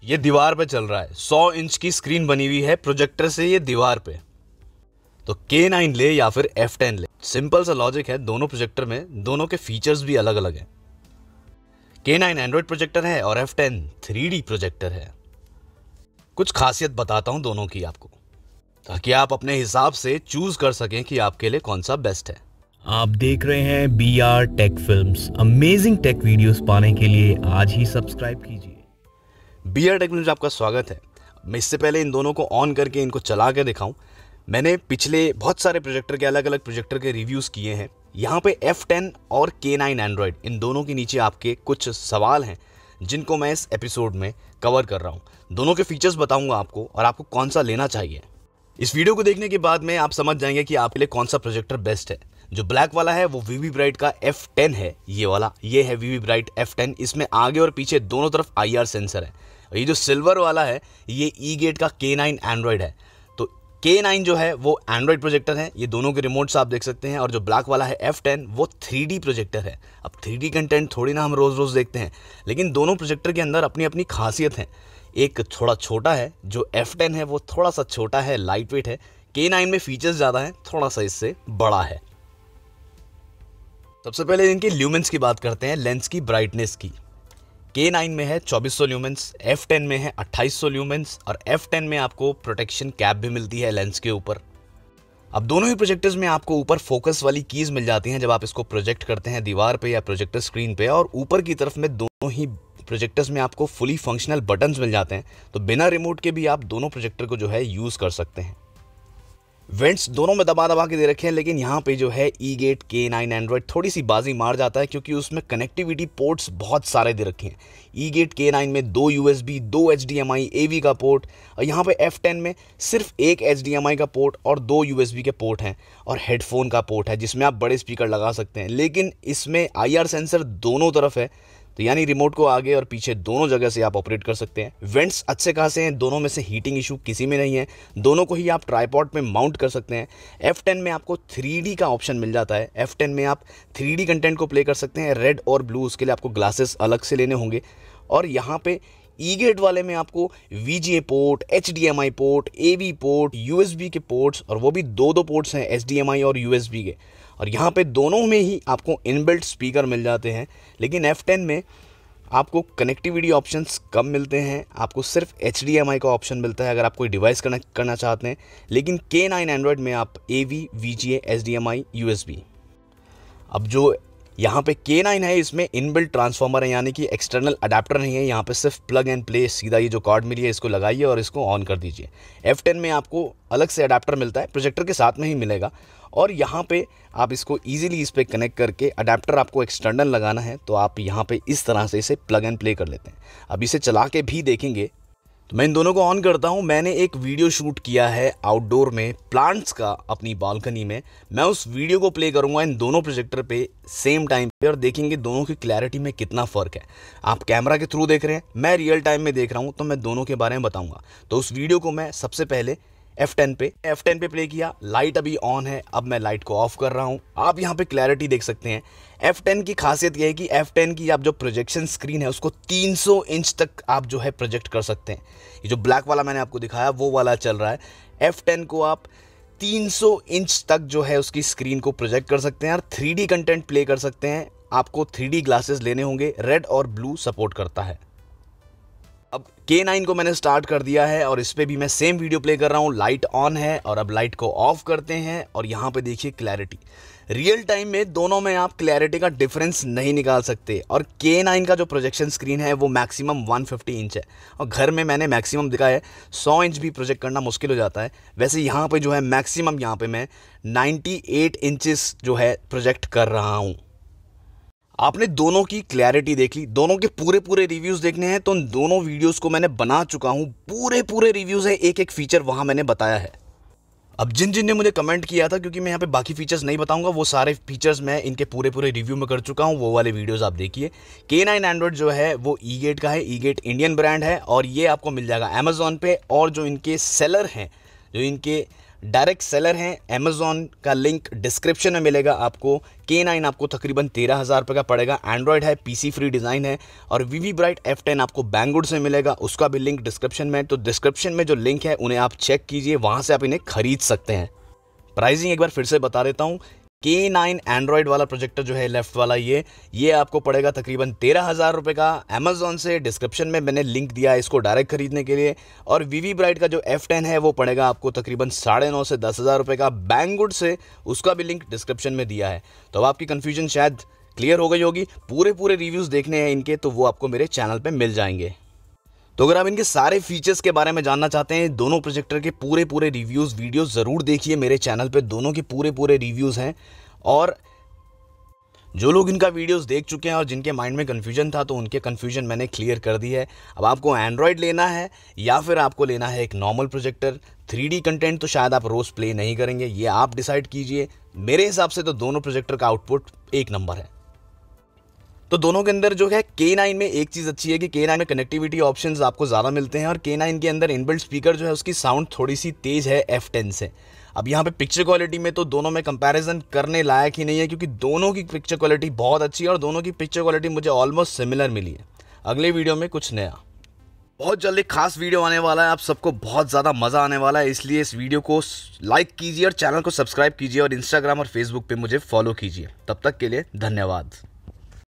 ये दीवार पे चल रहा है, 100 इंच की स्क्रीन बनी हुई है प्रोजेक्टर से ये दीवार पे। तो K9 ले या फिर F10 ले, सिंपल सा लॉजिक है दोनों प्रोजेक्टर में, दोनों के फीचर्स भी अलग अलग हैं। K9 एंड्रॉयड प्रोजेक्टर है और F10 3D प्रोजेक्टर है। कुछ खासियत बताता हूं दोनों की आपको, ताकि आप अपने हिसाब से चूज कर सकें कि आपके लिए कौन सा बेस्ट है। आप देख रहे हैं BR tech films. Amazing tech videos पाने के लिए आज ही सब्सक्राइब कीजिए। BR टेक फिल्म्स में आपका स्वागत है। मैं इससे पहले इन दोनों को ऑन करके इनको चला के दिखाऊं, मैंने पिछले बहुत सारे प्रोजेक्टर के अलग अलग प्रोजेक्टर के रिव्यूज़ किए हैं। यहाँ पे F10 और K9 एंड्रॉयड, इन दोनों के नीचे आपके कुछ सवाल हैं जिनको मैं इस एपिसोड में कवर कर रहा हूँ। दोनों के फीचर्स बताऊंगा आपको और आपको कौन सा लेना चाहिए। इस वीडियो को देखने के बाद में आप समझ जाएंगे कि आपके लिए कौन सा प्रोजेक्टर बेस्ट है। जो ब्लैक वाला है वो वीवी ब्राइट का F10 है, ये वाला ये है वीवी ब्राइट F10। इसमें आगे और पीछे दोनों तरफ IR सेंसर है। और ये जो सिल्वर वाला है ये E-गेट का K9 एंड्रॉयड है। तो K9 जो है वो एंड्रॉयड प्रोजेक्टर है, ये दोनों के रिमोट्स आप देख सकते हैं। और जो ब्लैक वाला है F10 वो 3D प्रोजेक्टर है। अब 3D कंटेंट थोड़ी ना हम रोज़ रोज़ देखते हैं, लेकिन दोनों प्रोजेक्टर के अंदर अपनी अपनी खासियत है। एक थोड़ा छोटा है, जो F10 है वो थोड़ा सा छोटा है, लाइट वेट है। K9 में फीचर्स ज़्यादा है, थोड़ा सा इससे बड़ा है। सबसे पहले इनके ल्यूमेंस की बात करते हैं, लेंस की ब्राइटनेस की। K9 में है 2400 ल्यूमेंस, F10 में है 2800 ल्यूमेंस और F10 में आपको प्रोटेक्शन कैप भी मिलती है लेंस के ऊपर। अब दोनों ही प्रोजेक्टर्स में आपको ऊपर फोकस वाली कीज मिल जाती हैं जब आप इसको प्रोजेक्ट करते हैं दीवार पे या प्रोजेक्टर स्क्रीन पे। और ऊपर की तरफ में दोनों ही प्रोजेक्टर्स में आपको फुली फंक्शनल बटन्स मिल जाते हैं, तो बिना रिमोट के भी आप दोनों प्रोजेक्टर को जो है यूज़ कर सकते हैं। वेंट्स दोनों में दबा दबा के दे रखे हैं, लेकिन यहाँ पे जो है E-गेट K9 एंड्रॉयड थोड़ी सी बाजी मार जाता है क्योंकि उसमें कनेक्टिविटी पोर्ट्स बहुत सारे दे रखे हैं। E-गेट K9 में 2 USB, 2 HDMI AV का पोर्ट, और यहाँ पे F10 में सिर्फ एक HDMI का पोर्ट और 2 USB के पोर्ट हैं और हेडफोन का पोर्ट है जिसमें आप बड़े स्पीकर लगा सकते हैं। लेकिन इसमें IR सेंसर दोनों तरफ है, तो यानी रिमोट को आगे और पीछे दोनों जगह से आप ऑपरेट कर सकते हैं। वेंट्स अच्छे खासे हैं, दोनों में से हीटिंग इशू किसी में नहीं है। दोनों को ही आप ट्राइपॉड पे माउंट कर सकते हैं। F10 में आपको 3D का ऑप्शन मिल जाता है। F10 में आप 3D कंटेंट को प्ले कर सकते हैं, रेड और ब्लू। उसके लिए आपको ग्लासेस अलग से लेने होंगे। और यहाँ पे E-गेट वाले में आपको VGA port, HDMI port, AV port, USB के पोर्ट्स, और वो भी दो पोर्ट्स हैं HDMI और USB के। और यहाँ पे दोनों में ही आपको इनबिल्ट स्पीकर मिल जाते हैं। लेकिन F10 में आपको कनेक्टिविटी ऑप्शंस कम मिलते हैं, आपको सिर्फ HDMI का ऑप्शन मिलता है अगर आप कोई डिवाइस कनेक्ट करना चाहते हैं। लेकिन K9 एंड्रॉयड में आप AV, VGA, HDMI, USB। अब जो यहाँ पे K9 है इसमें इनबिल्ट ट्रांसफार्मर है, यानी कि एक्सटर्नल अडेप्टर नहीं है। यहाँ पे सिर्फ प्लग एंड प्ले, सीधा ये जो कार्ड मिली है इसको लगाइए और इसको ऑन कर दीजिए। F10 में आपको अलग से अडेप्टर मिलता है, प्रोजेक्टर के साथ में ही मिलेगा। और यहाँ पे आप इसको इजीली इस पर कनेक्ट करके, अडेप्टर आपको एक्सटर्नल लगाना है तो आप यहाँ पे इस तरह से इसे प्लग एंड प्ले कर लेते हैं। अब इसे चला के भी देखेंगे, तो मैं इन दोनों को ऑन करता हूँ। मैंने एक वीडियो शूट किया है आउटडोर में प्लांट्स का अपनी बालकनी में। मैं उस वीडियो को प्ले करूँगा इन दोनों प्रोजेक्टर पे सेम टाइम पे और देखेंगे दोनों की क्लैरिटी में कितना फ़र्क है। आप कैमरा के थ्रू देख रहे हैं, मैं रियल टाइम में देख रहा हूँ, तो मैं दोनों के बारे में बताऊँगा। तो उस वीडियो को मैं सबसे पहले F10 पे प्ले किया। लाइट अभी ऑन है, अब मैं लाइट को ऑफ कर रहा हूँ। आप यहाँ पे क्लैरिटी देख सकते हैं। F10 की खासियत यह है कि F10 की आप जो प्रोजेक्शन स्क्रीन है उसको 300 इंच तक आप जो है प्रोजेक्ट कर सकते हैं। ये जो ब्लैक वाला मैंने आपको दिखाया वो वाला चल रहा है। F10 को आप 300 इंच तक जो है उसकी स्क्रीन को प्रोजेक्ट कर सकते हैं और 3D कंटेंट प्ले कर सकते हैं। आपको 3D ग्लासेस लेने होंगे, रेड और ब्लू सपोर्ट करता है। अब K9 को मैंने स्टार्ट कर दिया है और इस पे भी मैं सेम वीडियो प्ले कर रहा हूँ। लाइट ऑन है और अब लाइट को ऑफ करते हैं और यहाँ पे देखिए क्लैरिटी। रियल टाइम में दोनों में आप क्लैरिटी का डिफरेंस नहीं निकाल सकते। और K9 का जो प्रोजेक्शन स्क्रीन है वो मैक्सिमम 150 इंच है और घर में मैंने मैक्सिमम दिखा है 100 इंच भी प्रोजेक्ट करना मुश्किल हो जाता है। वैसे यहाँ पे जो है मैक्सिमम यहाँ पे मैं 98 इंचेस जो है प्रोजेक्ट कर रहा हूँ। आपने दोनों की क्लैरिटी देख ली। दोनों के पूरे रिव्यूज़ देखने हैं तो उन दोनों वीडियोस को मैंने बना चुका हूँ। पूरे रिव्यूज़ है, एक एक फीचर वहाँ मैंने बताया है। अब जिन ने मुझे कमेंट किया था, क्योंकि मैं यहाँ पे बाकी फीचर्स नहीं बताऊंगा, वो सारे फीचर्स मैं इनके पूरे रिव्यू में कर चुका हूँ, वो वाले वीडियोस आप देखिए। K9 एंड्रॉयड जो है वो E-गेट का है। E-गेट इंडियन ब्रांड है और ये आपको मिल जाएगा अमेज़ॉन पे। और जो इनके सेलर हैं, जो इनके डायरेक्ट सेलर हैं, अमेजॉन का लिंक डिस्क्रिप्शन में मिलेगा आपको। K9 आपको तकरीबन 13,000 रुपये का पड़ेगा। एंड्रॉयड है, पीसी फ्री डिज़ाइन है। और वीवी ब्राइट F10 आपको बैंगलुरु से मिलेगा, उसका भी लिंक डिस्क्रिप्शन में। तो डिस्क्रिप्शन में जो लिंक है उन्हें आप चेक कीजिए, वहाँ से आप इन्हें खरीद सकते हैं। प्राइसिंग एक बार फिर से बता देता हूँ। K9 एंड्रॉयड वाला प्रोजेक्टर जो है लेफ्ट वाला, ये आपको पड़ेगा तकरीबन 13,000 रुपये का। अमेजॉन से डिस्क्रिप्शन में मैंने लिंक दिया है इसको डायरेक्ट खरीदने के लिए। और वीवी ब्राइट का जो F10 है वो पड़ेगा आपको तकरीबन 9,500 से 10,000 रुपये का बैंगलुरु से, उसका भी लिंक डिस्क्रिप्शन में दिया है। तो अब आपकी कन्फ्यूजन शायद क्लियर हो गई होगी। पूरे रिव्यूज़ देखने हैं इनके तो वो आपको मेरे चैनल पर मिल जाएंगे। तो अगर आप इनके सारे फीचर्स के बारे में जानना चाहते हैं, दोनों प्रोजेक्टर के पूरे रिव्यूज़ वीडियोस ज़रूर देखिए मेरे चैनल पे। दोनों के पूरे रिव्यूज़ हैं। और जो लोग इनका वीडियोस देख चुके हैं और जिनके माइंड में कन्फ्यूजन था, तो उनके कन्फ्यूजन मैंने क्लियर कर दी है। अब आपको एंड्रॉयड लेना है या फिर आपको लेना है एक नॉर्मल प्रोजेक्टर। 3D कंटेंट तो शायद आप रोज़ प्ले नहीं करेंगे, ये आप डिसाइड कीजिए। मेरे हिसाब से तो दोनों प्रोजेक्टर का आउटपुट एक नंबर है। तो दोनों के अंदर जो है K9 में एक चीज़ अच्छी है कि K9 में कनेक्टिविटी ऑप्शंस आपको ज़्यादा मिलते हैं। और K9 के अंदर इनबिल्ट स्पीकर जो है उसकी साउंड थोड़ी सी तेज़ है F10 से। अब यहाँ पे पिक्चर क्वालिटी में तो दोनों में कंपैरिजन करने लायक ही नहीं है, क्योंकि दोनों की पिक्चर क्वालिटी बहुत अच्छी है और दोनों की पिक्चर क्वालिटी मुझे ऑलमोस्ट सिमिलर मिली है। अगले वीडियो में कुछ नया, बहुत जल्दी खास वीडियो आने वाला है, आप सबको बहुत ज़्यादा मज़ा आने वाला है। इसलिए इस वीडियो को लाइक कीजिए और चैनल को सब्सक्राइब कीजिए और इंस्टाग्राम और फेसबुक पे मुझे फॉलो कीजिए। तब तक के लिए धन्यवाद।